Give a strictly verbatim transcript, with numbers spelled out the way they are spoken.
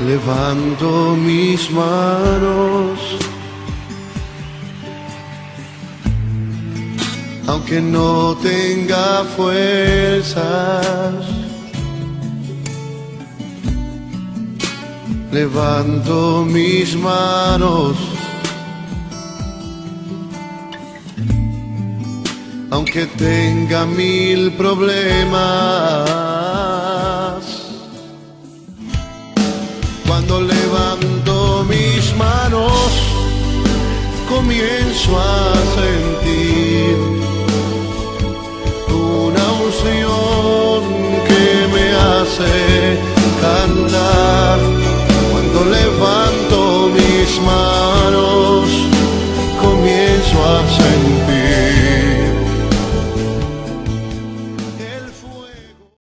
Levanto mis manos, aunque no tenga fuerzas. Levanto mis manos, aunque tenga mil problemas.